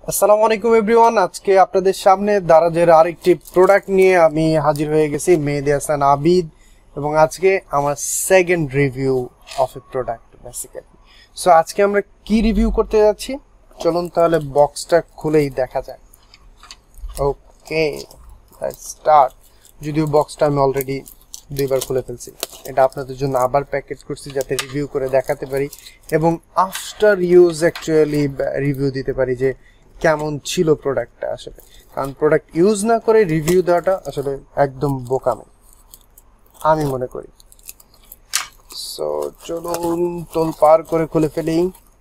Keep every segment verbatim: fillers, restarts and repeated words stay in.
আসসালামু আলাইকুম এভরিওয়ান। আজকে আপনাদের সামনে দারাজের আরেকটি প্রোডাক্ট নিয়ে আমি হাজির হয়ে গেছি, মেহেদী হাসান আবিদ, এবং আজকে আমার second review of a product basically. So আজকে আমরা কি রিভিউ করতে যাচ্ছি, চলুন তাহলে বক্সটা খুলেই দেখা যায়। Okay, let's start. যদিও বক্সটা আমি অলরেডি দুইবার খুলে ফেলছি, এটা আপনাদের জন্য আবার প্যাকেজ করছি যাতে রিভিউ করে দেখাতে পারি এবং আফটার ইউজ অ্যাকচুয়ালি রিভিউ দিতে পারি যে কেমন ছিল প্রোডাক্টটা। আসলে কারণ প্রোডাক্ট ইউজ না করে রিভিউ দেওয়াটা আসলে একদম বোকামি আমি মনে করি। সো চলুন তোল পার করে খুলে ফেলি।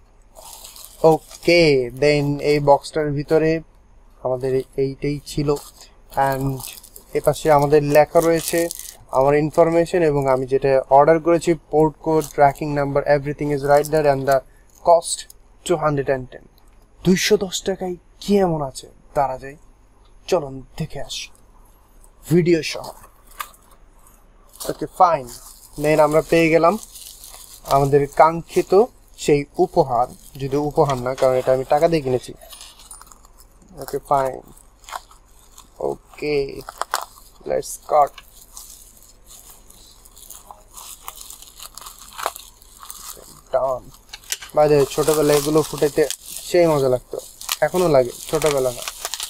ওকে, দেন এই বক্সটার ভিতরে আমাদের এইটাই ছিল, অ্যান্ড এপাশে আমাদের লেখা রয়েছে আমার ইনফরমেশন এবং আমি যেটা অর্ডার করেছি, port code, tracking number, everything is right there, and the cost two hundred and ten. দুইশো দশ টাকায় কি এমন আছে তারা যায়, চলুন দেখে আসি ভিডিও সহ। ওকে ফাইন, দেন আমরা পেয়ে গেলাম আমাদের কাঙ্ক্ষিত সেই উপহার, যদি উপহার না কারণ এটা আমি টাকা দিয়ে কিনেছি। Okay fine, okay let's cut. Done. বাইরে ছোটবেলায় এগুলো ফুটাইতে সেই মজা লাগতো, এখনো লাগে, ছোটবেলা না,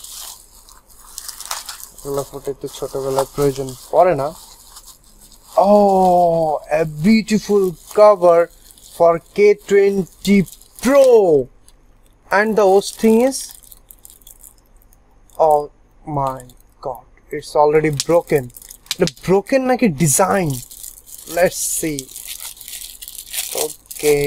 এগুলো ফুটাইতে ছোটবেলার প্রয়োজন পড়ে না। Oh, a beautiful cover for K twenty Pro, and the worst thing is, oh my god, it's already broken. The broken like a design. Let's see. Okay,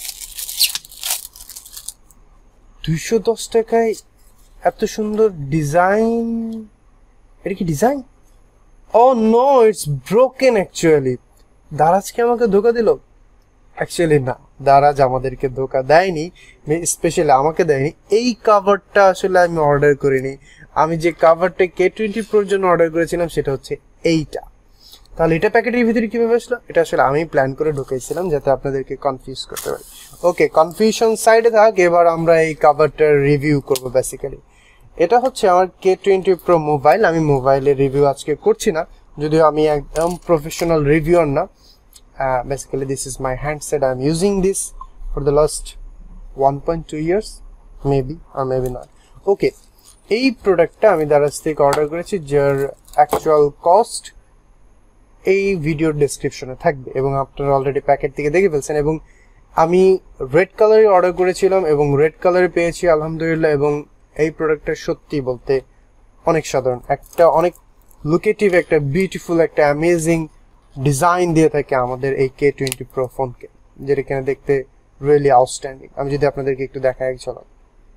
দুইশো দশ টাকায় এত সুন্দর ডিজাইন, এটা কি design? Oh no, it's broken actually. Daraz কি আমাকে ধোকা দিল? অ্যাকচুয়ালি না, দারাজ আমাদেরকে ধোকা দেয়নি, স্পেশালি আমাকে দেয়নি। এই কাভারটা আসলে আমি অর্ডার করিনি, আমি যে কাভারটা কে টোয়েন্টি প্রোর জন্য অর্ডার করেছিলাম সেটা হচ্ছে এইটা। তাহলে এটা প্যাকেটের ভিতরে কীভাবে আসলো? এটা আসলে আমি প্ল্যান করে ঢুকেছিলাম যাতে আপনাদেরকে কনফিউজ করতে পারি। ওকে, কনফিউশন সাইডে থাক, এবার আমরা এই কাভারটার রিভিউ করবো। বেসিক্যালি এটা হচ্ছে আমার কে টোয়েন্টি প্রো মোবাইল। আমি মোবাইলের রিভিউ আজকে করছি না, যদিও আমি একদম প্রফেশনাল রিভিউয়ার না। Basically this is my handset, I am using this for the last one point two years maybe, আর মেবি নট। ওকে, এই প্রোডাক্টটা আমি দারাজ থেকে অর্ডার করেছি, যার অ্যাকচুয়াল কস্ট এই ভিডিওর ডেসক্রিপশনে থাকবে এবং আপনারা অলরেডি প্যাকেট থেকে দেখে ফেলছেন। এবং আমি রেড কালারে অর্ডার করেছিলাম এবং রেড কালারে পেয়েছি আলহামদুলিল্লাহ। এবং এই প্রোডাক্টটা সত্যি বলতে অনেক সাধারণ, একটা অনেক লুকেটিভ, একটা বিউটিফুল, একটা অ্যামেজিং ডিজাইন দিয়ে থাকে আমাদের এই কে টোয়েন্টি প্রো ফোনকে, যেটা কিনা দেখতে রিয়েলি আউটস্ট্যান্ডিং। আমি যদি আপনাদেরকে একটু দেখাই এক ঝলক।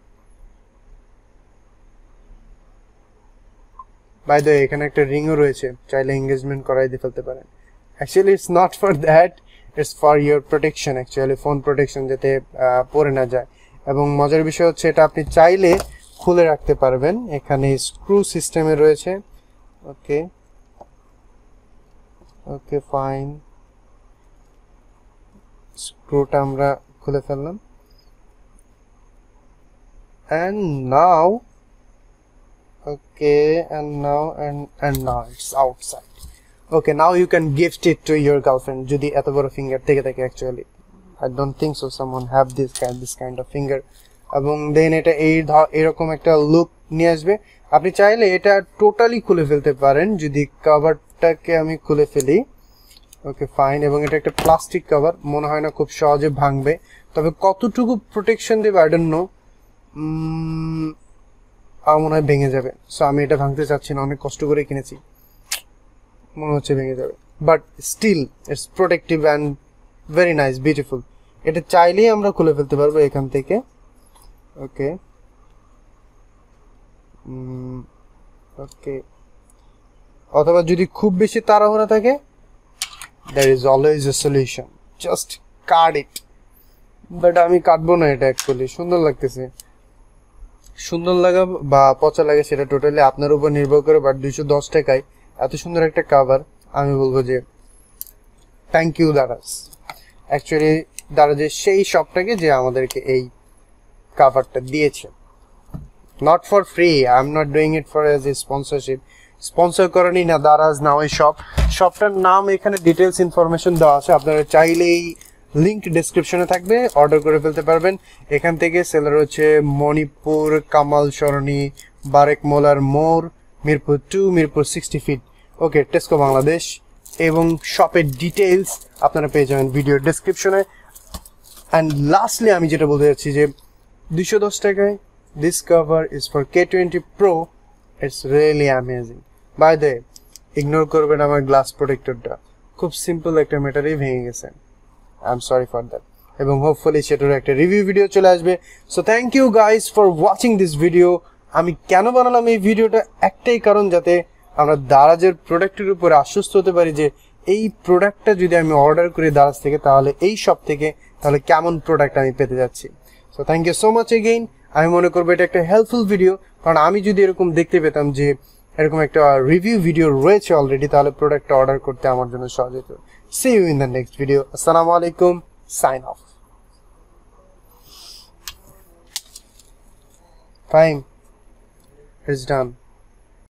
বাই দ্য ওয়ে, এখানে একটা রিংও রয়েছে, চাইলে এঙ্গেজমেন্ট করাই দিয়ে ফেলতে পারেন। Actually it's not for that, it's for your protection, actually phone protection যাতে পড়ে না যায়। এবং মজার বিষয় হচ্ছে এটা আপনি চাইলে খুলে রাখতে পারবেন, এখানে স্ক্রু সিস্টেমে রয়েছে। ওকে ওকে ফাইন, স্ক্রুটা আমরা খুলে ফেললাম, and now okay and now and and now it's outside. Okay, now you can gift it to your girlfriend যদি এত বড় ফিঙ্গার থেকে থাকে। Actually I don't think so someone have this kind this kind of finger. এবং দেন এটা এই এরকম একটা লুক নিয়ে আসবে। আপনি চাইলে এটা টোটালি খুলে ফেলতে পারেন, যদি কভারটাকে আমি খুলে ফেলি। ওকে ফাইন, এবং এটা একটা প্লাস্টিক কভার, মনে হয় না খুব সহজে ভাঙবে, তবে কতটুকু প্রোটেকশন দেবে আই ডোন্ট নো, আমার মনে হয় ভেঙে যাবে। সো আমি এটা ভাঙতে চাচ্ছি না, অনেক কষ্ট করে কিনেছি, মনে হচ্ছে ভেঙে যাবে, but still it's protective and very nice, beautiful. এটা চাইলেই আমরা খুলে ফেলতে পারবো এখান থেকে। ওকে ওকে, অথবা যদি খুব বেশি তাড়াহুড়া থাকে, there is always a solution, just cut it. But আমি কাটবো না, এটা অ্যাকচুয়ালি সুন্দর লাগতেছে। সুন্দর লাগা বা পচা লাগে সেটা টোটালি আপনার উপর নির্ভর করে, বাট দুইশো দশ টাকায় এত সুন্দর একটা কাভার, আমি বলবো যে থ্যাংক ইউ দারাজ। অ্যাকচুয়ালি দারাজের সেই শপটাকে যে আমাদেরকে এই কাভারটা দিয়েছে। not for free. I'm not doing it for as a sponsorship. Sponsor করেনি না দারাজ নাও এই শপ শপটার নাম এখানে ডিটেলস ইনফরমেশন দেওয়া আছে আপনারা চাইলেই লিংক ডেসক্রিপশনে থাকবে অর্ডার করে ফেলতে পারবেন এখান থেকে সেলার হচ্ছে Manipur Kamal Sarani Barek Mollar Mor Mirpur to Mirpur sixty feet okay Tesco Bangladesh এবং শপের ডিটেলস আপনারা পেয়ে যাবেন ভিডিও ডেসক্রিপশনে অ্যান্ড লাস্টলি আমি যেটা বলতে যাচ্ছি যে দুইশো দশ টাকায় this cover is for K twenty pro it's really amazing by the ignore করবেন আমার গ্লাস প্রোটেক্টরটা খুব সিম্পল একটা ম্যাটারেই ভেঙে গেছে I am sorry for that এবং হোপফুলি সেটার একটা রিভিউ ভিডিও চলে আসবে so thank you guys for watching this video আমি কেন বানালাম এই ভিডিওটা একটাই কারণ যাতে আমরা দারাজের প্রোডাক্টের উপরে আশ্বস্ত হতে পারি যে এই প্রোডাক্টটা যদি আমি অর্ডার করি দারাজ থেকে তাহলে এই শপ থেকে তাহলে কেমন প্রোডাক্ট আমি পেতে যাচ্ছি so thank you so much again আমি মনে করবো এটা একটা হেল্পফুল ভিডিও কারণ আমি যদি এরকম দেখতে পেতাম যে এরকম একটা রিভিউ ভিডিও রয়েছে অলরেডি তাহলে প্রোডাক্টটা অর্ডার করতে আমার জন্য সহজ হতো see you in the next video আসসালামু আলাইকুম sign off fine it's done